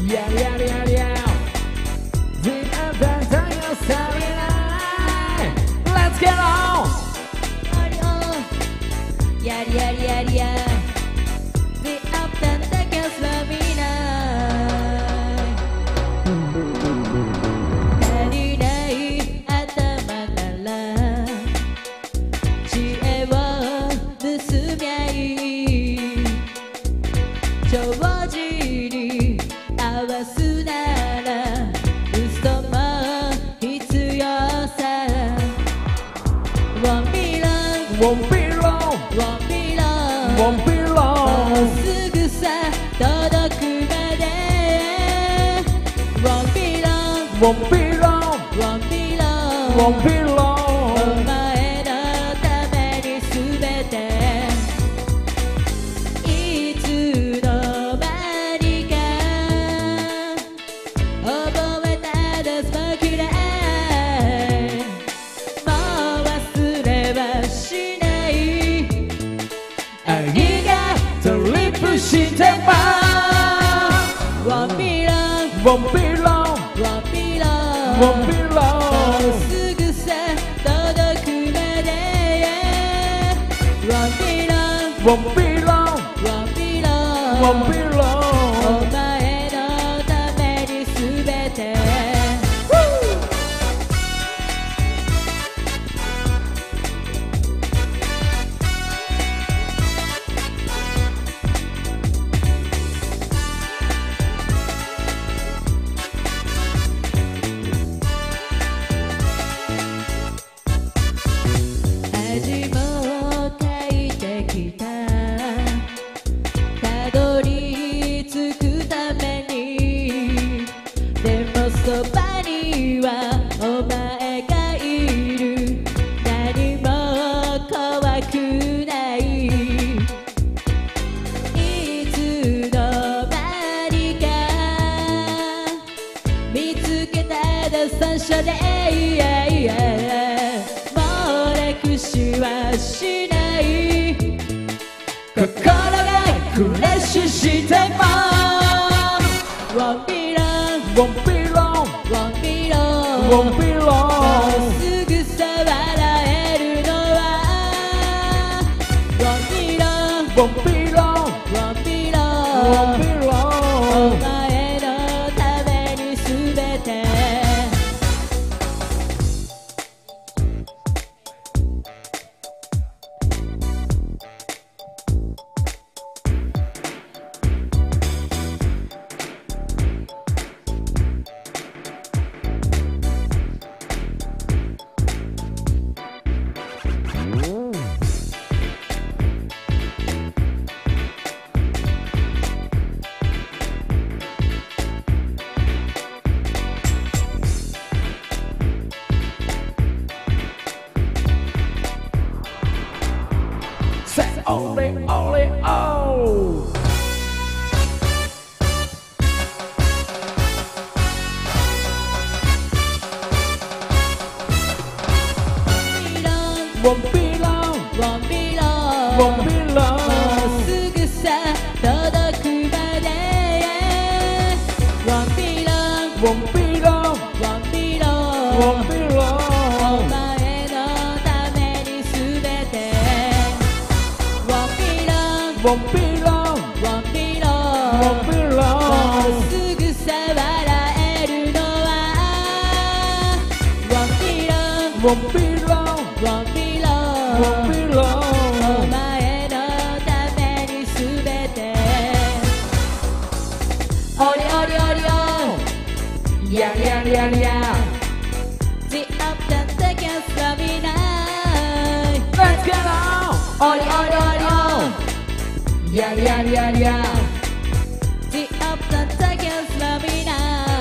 Yeah, yeah, yeah, yeah. The other time you're starting line. Let's get on. Yeah, yeah, yeah, yeah. The other time you're starting line. 足りない頭から知恵を盗みゃいい。長寿に合わすなら嘘も必要さ。Won't be long, Won't be long, won't be long, won't be もう long. すぐさ届くまで。Won't be long, Won't be long, won't be long, won't be お long. 前のためにすべていつの間にか覚えただス嫌い。もう忘れはしない。愛がトリップしてます。Won't be long, Won't be long, won't be long, won't be もう long. すぐさ届くまで。Won't be long, Won't be long, won't be long, won't be お long. 前のためにすべて。味も書いてきた。たどり着くために。でもそばにはお前がいる。何も怖くない。いつの間にか見つけた第三者で。もう歴史はしない。心がクラッシュしてます。Won't be long, Won't be long, won't be long, won't be もう long. すぐさ笑えるのは。Won't be long, Won't be long, won't be won't long, be お long. 前のためにすべて。 Say only, only, oh. Won't be long, Won't be long, won't be もう long. すぐさ届くまで。Won't be long, Won't be long, won't be long, won't be お long. 前のためにすべて。Won't be long, Won't be long, won't be long, won't be もう long. すぐさ笑えるのは。Won't be long, Won't be long, won't be won't long, be お long. 前のためにすべて。おりおりおりお。 Yeah, yeah, yeah, yeah. The up that they can stop me now. Let's get on. Oli, oli, oli, oli. Yeah, yeah, yeah, yeah. The up that they can stop me now.